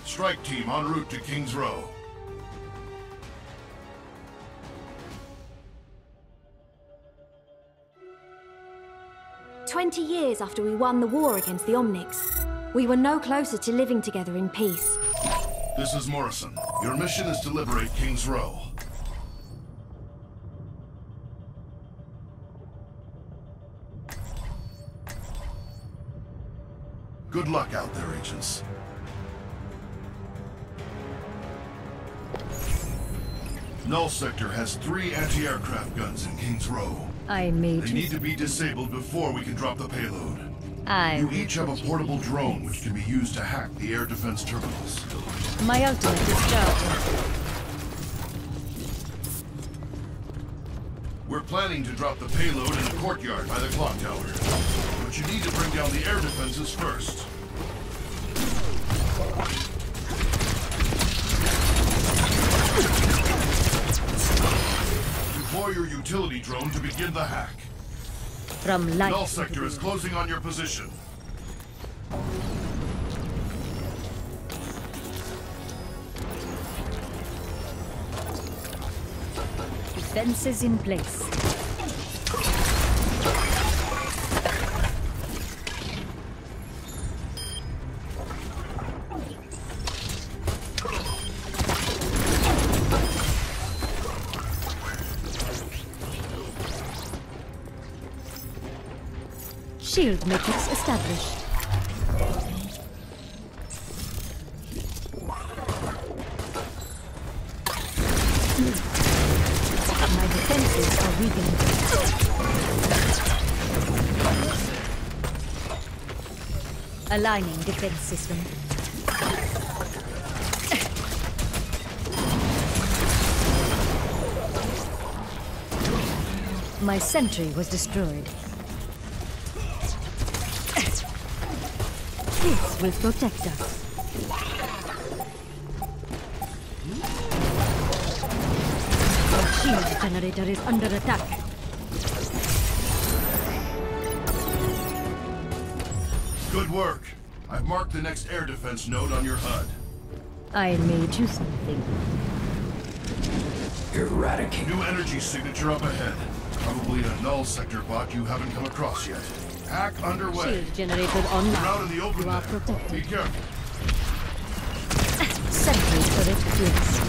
Strike team en route to King's Row. "20 years after we won the war against the Omnics, we were no closer to living together in peace. This is Morrison. Your mission is to liberate King's Row. Good luck out there, agents. Null Sector has 3 anti-aircraft guns in King's Row. I made They need to be disabled before we can drop the payload. I You each have a portable drone which can be used to hack the air defense terminals. My ultimate is charging. We're planning to drop the payload in the courtyard by the clock tower. But you need to bring down the air defenses first. Deploy your utility drone to begin the hack. From light. Null Sector is closing on your position. Defenses in place. Shield matrix established. My defenses are weakened. Aligning defense system. My sentry was destroyed. This will protect us. Our shield generator is under attack. Good work. I've marked the next air defense node on your HUD. I made you something. Eradicate. New energy signature up ahead. Probably a Null Sector bot you haven't come across yet. Hack underway. Shield generator You're online. out in the open You are there. protected. Be careful. Sentry turret placed.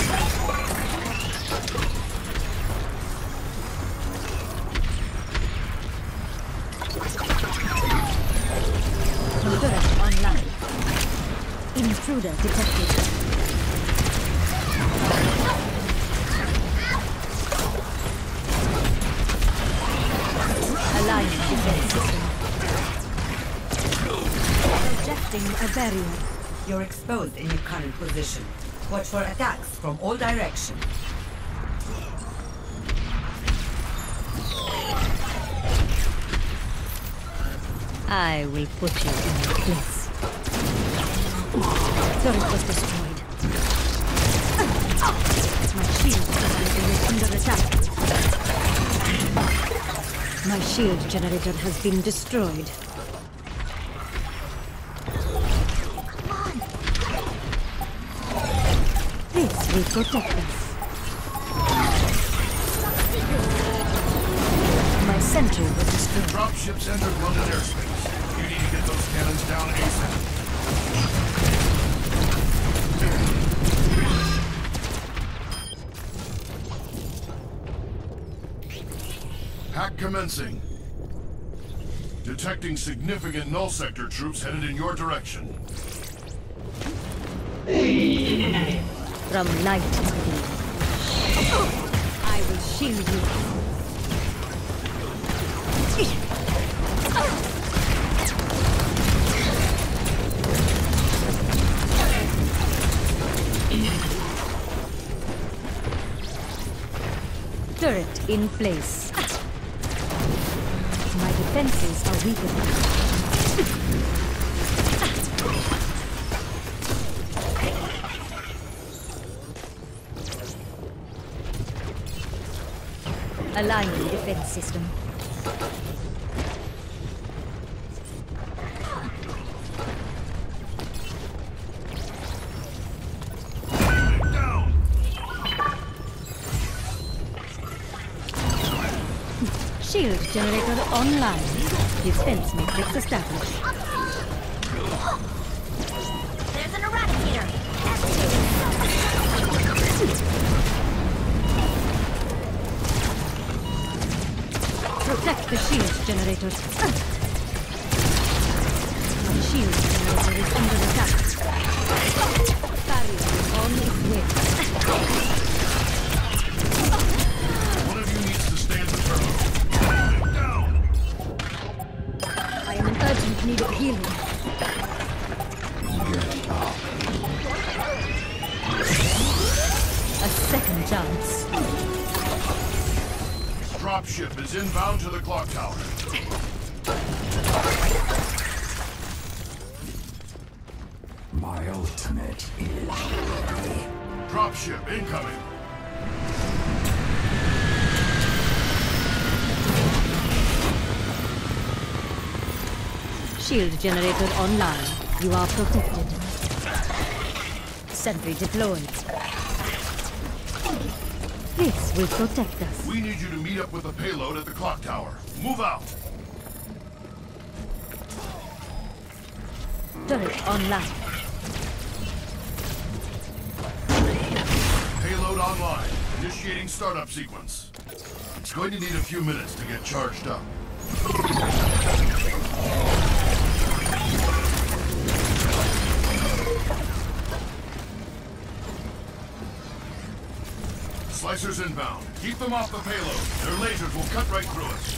Turret online. Intruder detected. Aligning defense system. Projecting a barrier. You're exposed in your current position. Watch for attacks from all directions. I will put you in your place. Turret was destroyed. My shield generator is under attack. My shield generator has been destroyed. This will protect us. My sentry was destroyed. Dropships entered London airspace. You need to get those cannons down ASAP. Hack commencing. Detecting significant Null Sector troops headed in your direction. From light to thee. I will shield you. Turret in place. My defenses are weakened. Aligning defense system. Shield generator online. Defense matrix established. There's an eradicator. Protect the shield generators. My shield generator is under attack. Barrier on its way. One of you needs to stand the turret. Down! I am in urgent need of healing. A second chance. Dropship is inbound to the clock tower. My ultimate is ready. Dropship incoming. Shield generator online. You are protected. Sentry deployed. This will protect us. We need you to meet up with the payload at the clock tower. Move out. Turret online. Payload online. Initiating startup sequence. It's going to need a few minutes to get charged up. Slicers inbound. Keep them off the payload. Their lasers will cut right through us.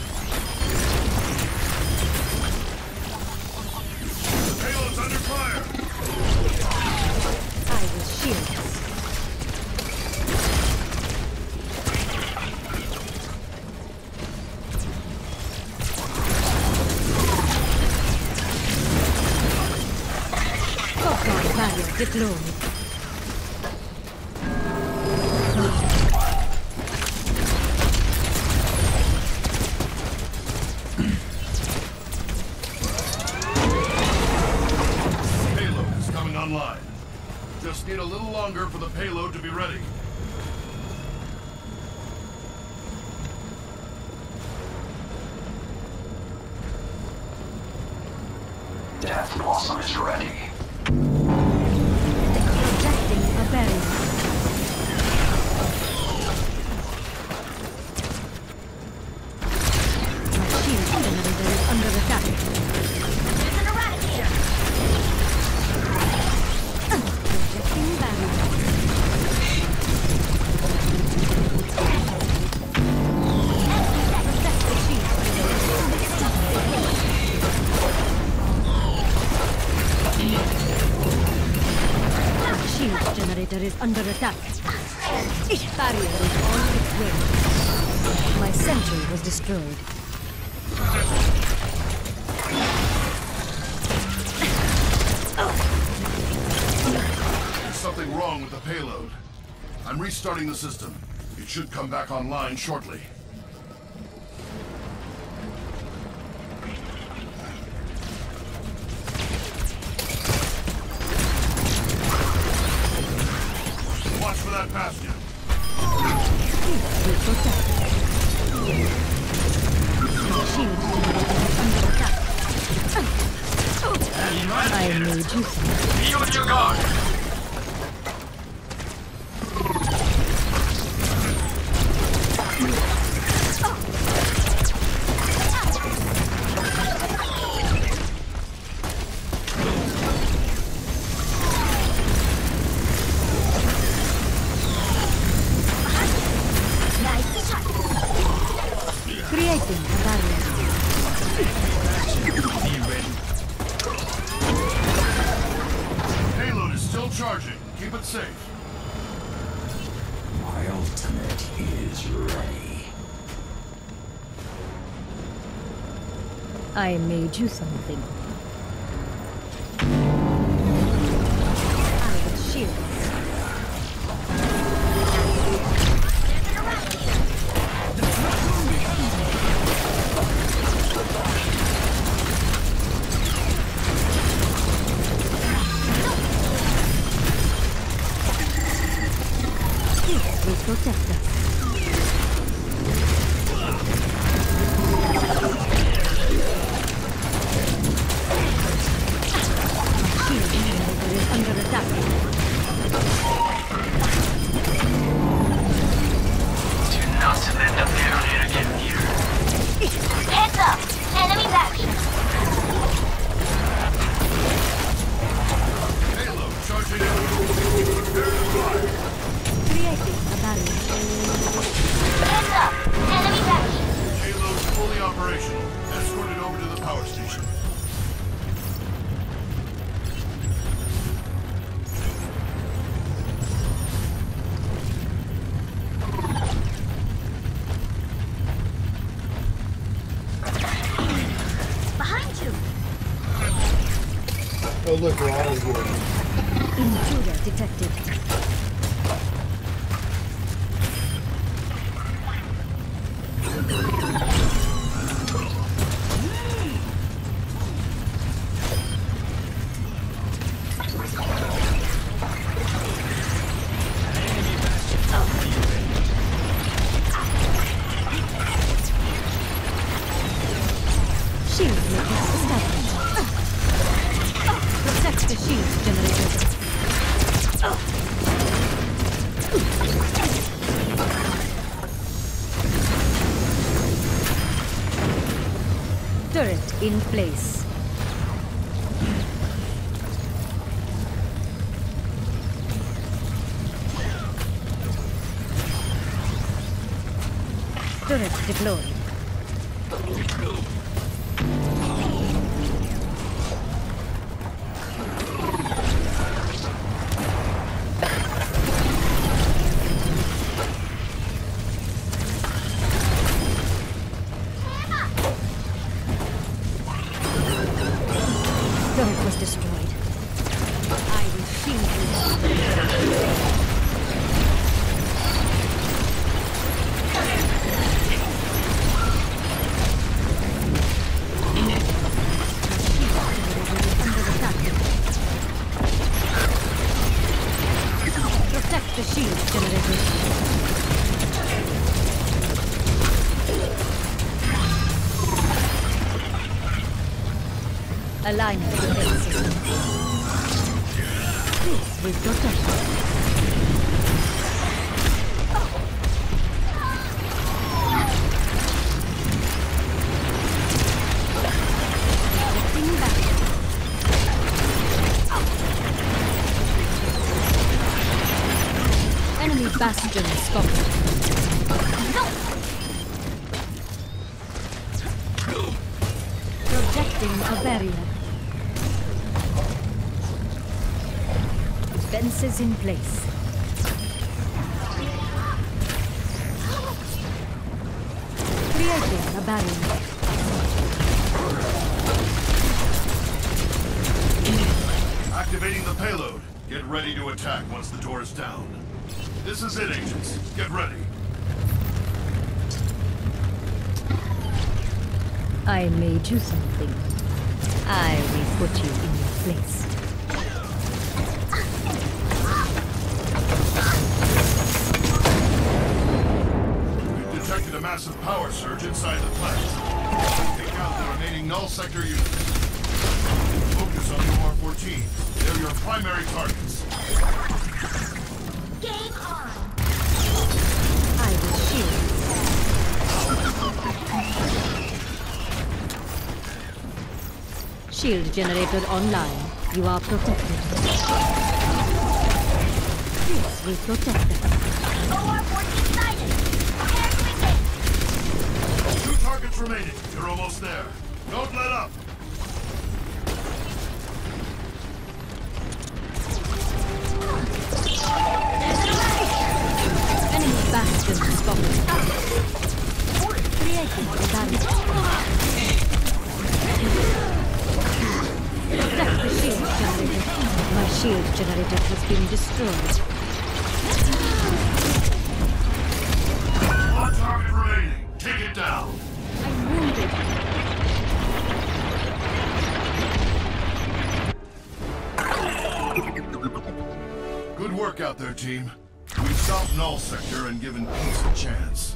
The payload's under fire. I will shield us. Focus barrier deployed. Online. Just need a little longer for the payload to be ready. Death Blossom is ready. Projecting a barrier. My shield generator is under attack. There's an eradicator. Projecting barrier. Protect the shield. Shield generator is under attack. Barrier is on its way. My sentry was destroyed. There's something wrong with the payload. I'm restarting the system. It should come back online shortly. Watch for that bastion. Will protect. Shield generator is under attack. I made you. Be on your guard! Creating a barrier. Payload is still charging. Keep it safe. My ultimate is ready. I made you something. I will shield us. This will protect us. Creating a barrier. Heads up! Enemy backing! Payload fully operational. Escorted over to the power station. Behind you! Oh look, we're all here. Intruder detected. Shield makers established. Protect the shield generator. Turret in place. Turret deployed. Turret was destroyed. I will shield you. Under attack. Protect the shield generator. Aligning defenses. This will protect. Protecting back. Enemy bastion spotted. Projecting a barrier. Fences in place. Creating a barrier. Activating the payload. Get ready to attack once the door is down. This is it, agents. Get ready. I made you something. I will put you in your place. We've detected a massive power surge inside the plant. Take out the remaining null sector units. Focus on the OR-14s. They're your primary targets. Game on! I will shield. Shield generator online. You are protected. This will protect them. OR-14 sighted! Prepare to engage! 2 targets remaining. You're almost there. Don't let up. Enemy bastion spotted. Creating a barrier. Protect the shield generator. My shield generator has been destroyed. 1 target remaining. Take it down. I'm wounded. Good work out there, team. We've stopped null sector and given peace a chance.